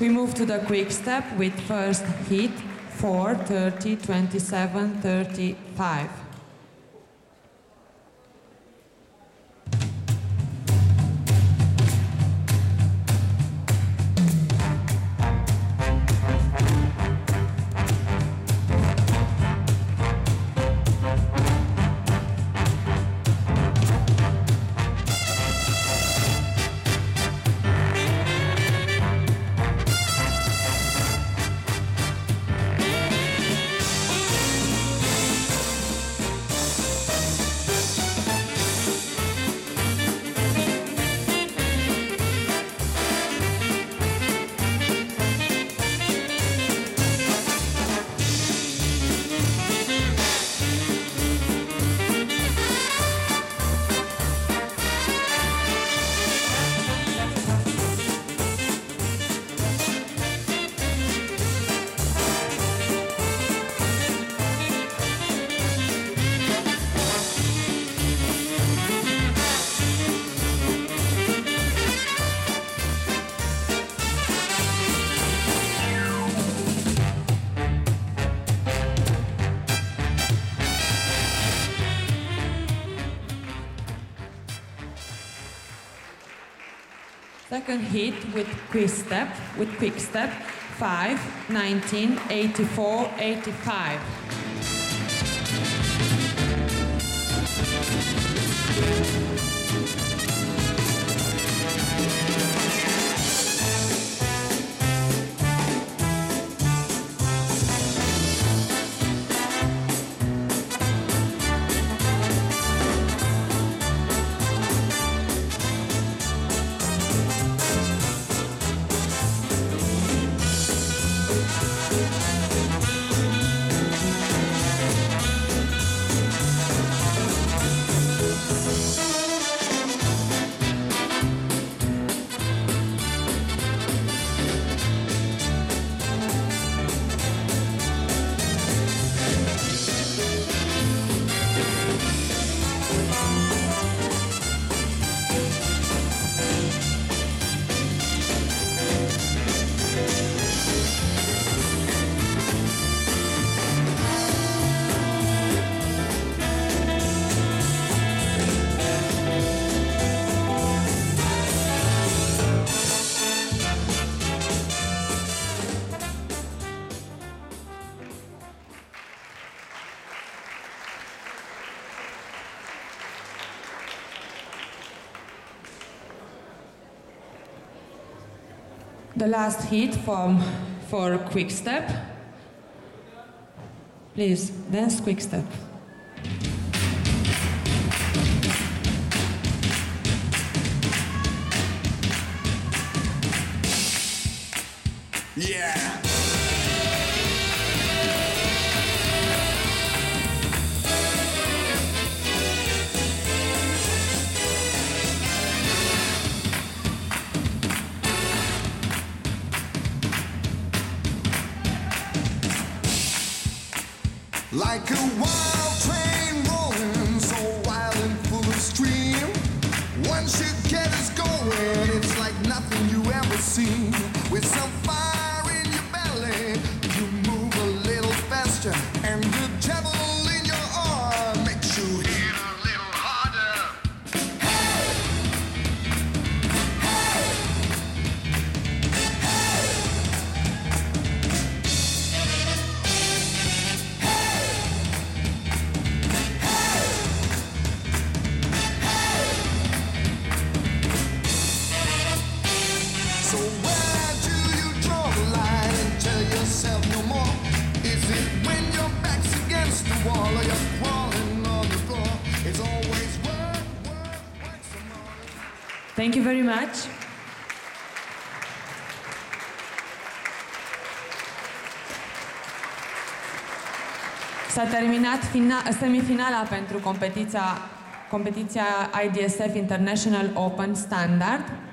We move to the quick step with first hit 4, 30, 27, 35. Second hit with quick step 5, 19, 84, 85. The last hit for quick step. Please dance quick step. Yeah. Like a wild train rolling, so wild and full of stream. Once you get us going, it's like nothing you ever seen. With some fire in your belly, you move a little faster, and the devil in your arm makes you hit a little harder. Hey! Hey! So where do you draw the line and tell yourself no more? Is it when your back's against the wall or you're crawling on the floor? It's always work some more. Thank you very much. S-a terminat semifinala pentru competiția IDSF International Open Standard.